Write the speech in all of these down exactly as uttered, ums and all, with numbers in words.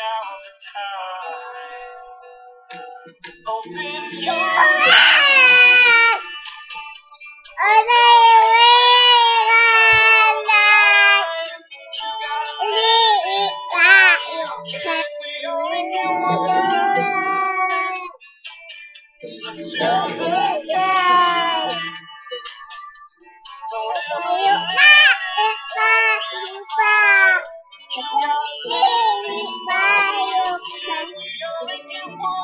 now's the time. Open your eyes. We only get one life. Look to the sky. So wherever you are, it's like you fly. You gotta live it while you can. We only get one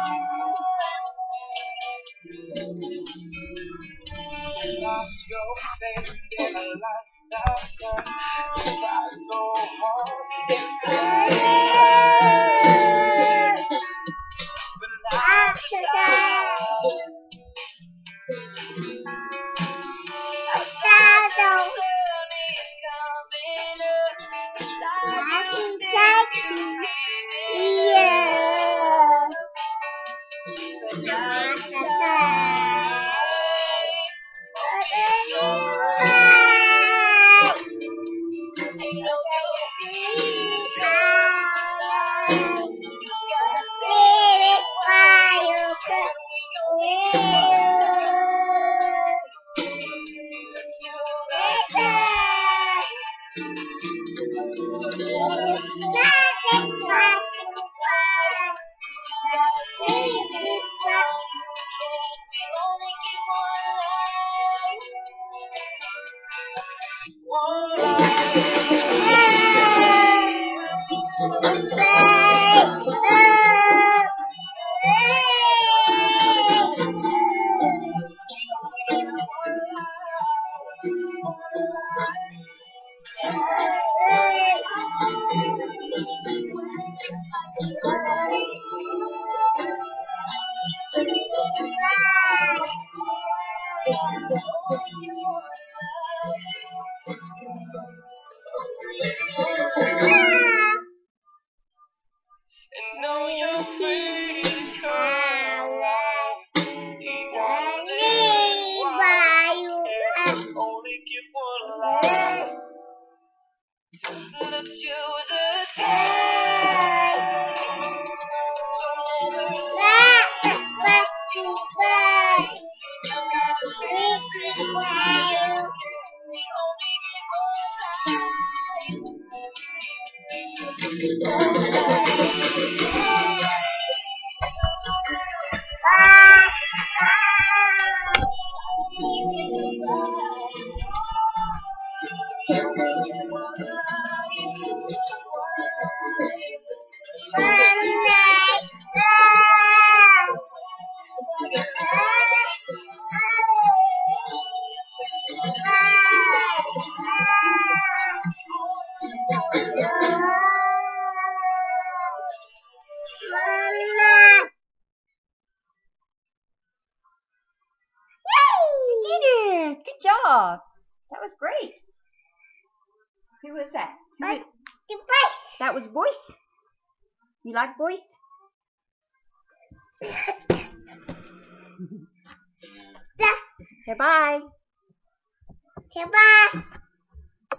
life. Lost your faith in a lifetime. You try so hard, it's sad. But not today. A shadow is coming up. I can take you, yeah. But not today. Open your eyes. Ain't no defeat. You gotta live it while you can. And know you're free, you gotta live while you can. Only get one life. Look to the sky. Don't ever let the rest you fly. You gotta live it while you can. We only get one life. Good job. That was great. Who was that? Who Like was, the Boyce. that was Boyce. You like Boyce? Say bye. Say bye.